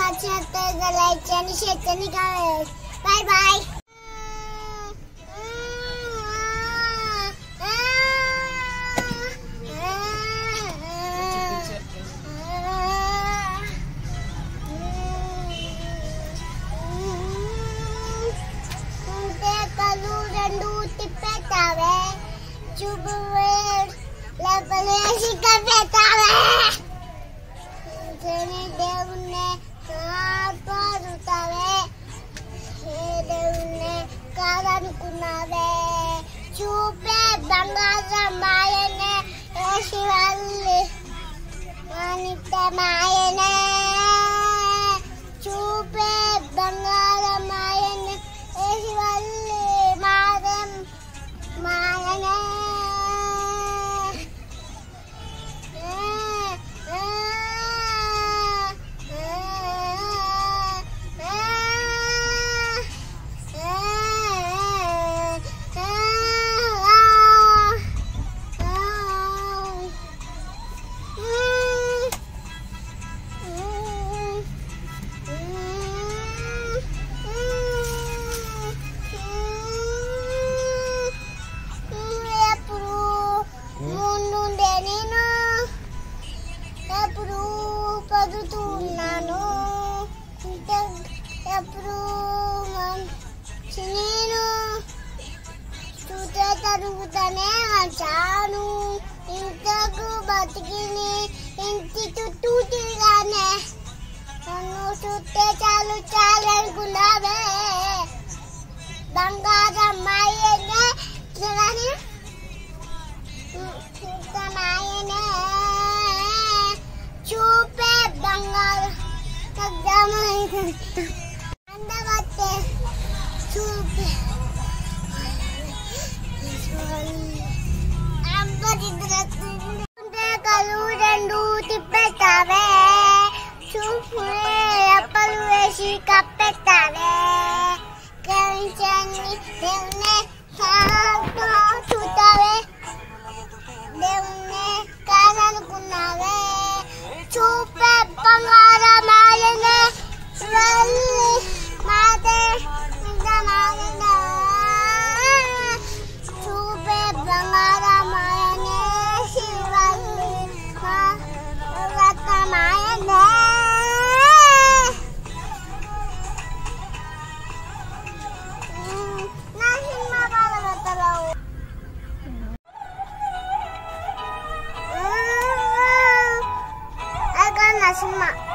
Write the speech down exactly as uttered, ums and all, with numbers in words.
నచ్చినట్లయితే లైక్ చేయండి, షేర్ చేయండి. Bye bye. రెండు తిప్పేతావే చూపు లేపలేసి కప్పేతావే దేవుణ్ణి కాపాడుతావే దేవుణ్ణి కాదనుకున్నావే చూపే బంగారం మాయనే వేసి వాళ్ళు మానిత మాయనే చూపే బంగారం మాయనే వేసి వాళ్ళు మాయనే పదుతున్నాను ఎప్పుడు నేను చూస్తే తరుగుతానే వచ్చాను ఇంతకు బతికిని ఇంటి చుట్టూ తిరిగానే నన్ను చూస్తే చాలు చాలు అనుకున్నావే బంగారం మాయనే మాయనే చూపే బంగారు అందవతే చూపే కలు రెండు తిప్పేస్తావే చూపు అప్పలు వేసి కప్పేస్తావే దేవుణ్ణి చూస్తావే దేవుణ్ణి కాదనుకున్నావే చూపే బంగారం మాయనే మాతే మాయనే చూపే బంగారం మాయనే శివల్లి మాయనే నా సినిమా బాగా పెట్టలేవు నా సినిమా